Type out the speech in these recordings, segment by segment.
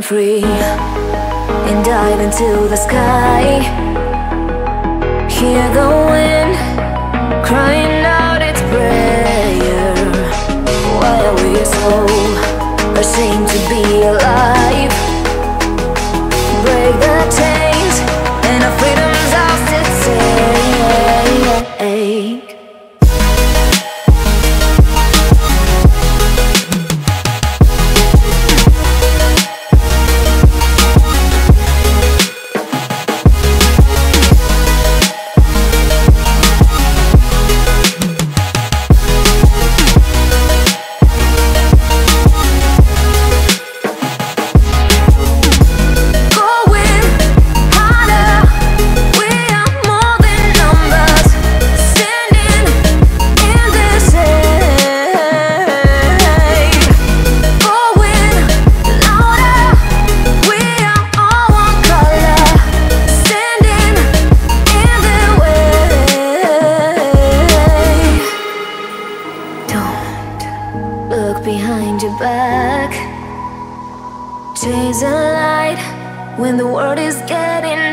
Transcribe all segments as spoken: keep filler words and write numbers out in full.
free and dive into the sky. Hear the wind crying out its prayer. Why are we so ashamed to be alive? Break the chains and our freedom's ours to take. Look behind your back. Chase a light when the world is getting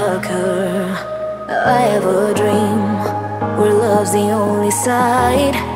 darker. I have a dream where love's the only side.